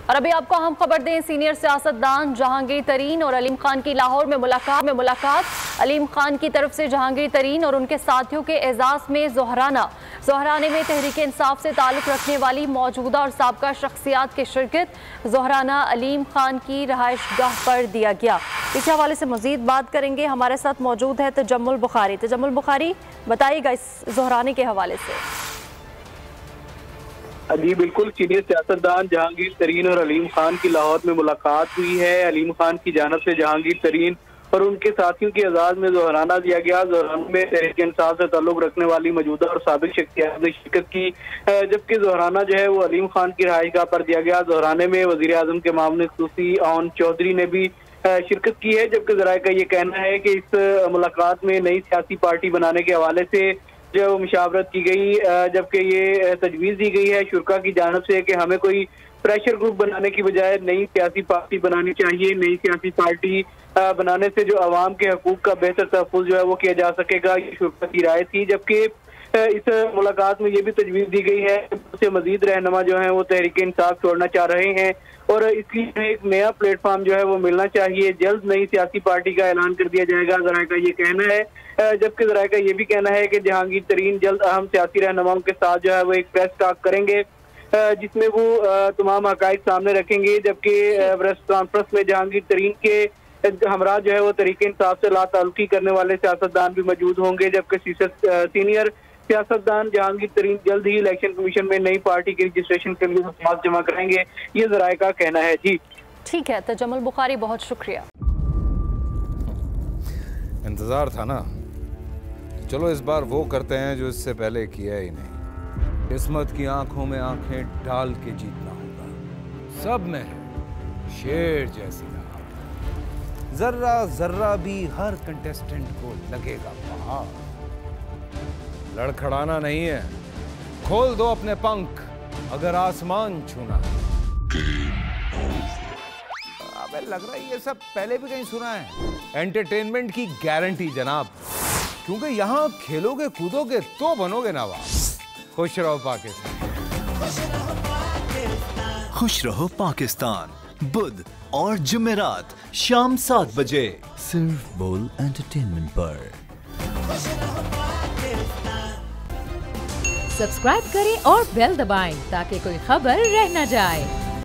और अभी आपको हम खबर दें, सीनियर सियासतदान जहांगीर तरीन और अलीम खान की लाहौर में मुलाकात। अलीम खान की तरफ से जहांगीर तरीन और उनके साथियों के एजाज में ज़ोहराने में तहरीक इंसाफ से ताल्लुक़ रखने वाली मौजूदा और साबका शख्सियात की शिरकत। ज़ोहराना अलीम खान की रहायशगाह पर दिया गया। इस हवाले से मज़ीद बात करेंगे। हमारे साथ मौजूद है तजम्मुल बुखारी। बताइएगा इस ज़ोहराने के हवाले से। जी बिल्कुल, सीनियर सियासतदान जहांगीर तरीन और अलीम खान की लाहौर में मुलाकात हुई है। अलीम खान की जानिब से जहांगीर तरीन और उनके साथियों की एजाज में ज़ोहराना दिया गया। ज़ोहराने में तहरीक इंसाफ से ताल्लुक़ रखने वाली मौजूदा और साबिक शख्सियात ने शिरकत की, जबकि ज़ोहराना जो है वो अलीम खान की रहायशगाह पर दिया गया। ज़ोहराने में वज़ीर आज़म के मामले खुसूसी आन चौधरी ने भी शिरकत की है, जबकि ज़राए का ये कहना है कि इस मुलाकात में नई सियासी पार्टी बनाने के हवाले से जो मुशावरत की गई, जबकि ये तजवीज़ दी गई है शुरा की जानिब से कि हमें कोई प्रेशर ग्रुप बनाने की बजाय नई सियासी पार्टी बनानी चाहिए। नई सियासी पार्टी बनाने से जो अवाम के हकूक़ का बेहतर तहफ़्फ़ुज़ जो है वो किया जा सकेगा, ये शुरा की राय थी। जबकि इस मुलाकात में ये भी तजवीज़ दी गई है उससे मज़ीद रहनुमा जो है वो तहरीक इंसाफ छोड़ना चाह रहे हैं और इसलिए एक नया प्लेटफॉर्म जो है वो मिलना चाहिए। जल्द नई सियासी पार्टी का ऐलान कर दिया जाएगा, ज़राए का ये कहना है। जबकि ज़राए का ये भी कहना है कि जहांगीर तरीन जल्द अहम सियासी रहनुमाओं के साथ जो है वो एक प्रेस टॉक करेंगे, जिसमें वो तमाम हक़ाइक़ सामने रखेंगे। जबकि प्रेस कॉन्फ्रेंस में जहांगीर तरीन के हमरा जो है वो तहरीक इंसाफ से लाताल्लुकी करने वाले सियासतदान भी मौजूद होंगे। जबकि सीनियर सियासतदान जहांगीर तरीन जल्द ही इलेक्शन कमीशन में नई पार्टी के रजिस्ट्रेशन के लिए दरख्वास्त जमा करेंगे, ये ज़राए का कहना है। जी ठीक है तजम्मुल बुखारी, बहुत शुक्रिया। इंतजार था ना, चलो इस बार वो करते हैं जो इससे पहले किया ही नहीं। किस्मत की आंखों में आंखें डाल के जीतना होगा। सब में शेर जैसी राह, जर्रा जर्रा भी हर कंटेस्टेंट को लगेगा पहाड़। लड़खड़ाना नहीं है, खोल दो अपने पंख अगर आसमान छूना है। अबे लग रहा है ये सब पहले भी कहीं सुना है। एंटरटेनमेंट की गारंटी जनाब, क्योंकि यहाँ खेलोगे कूदोगे तो बनोगे नवाब। खुश रहो पाकिस्तान। खुश रहो पाकिस्तान, बुध और जुमेरात शाम 7 बजे सिर्फ बोल एंटरटेनमेंट पर। सब्सक्राइब करें और बेल दबाएं ताकि कोई खबर रह न जाए।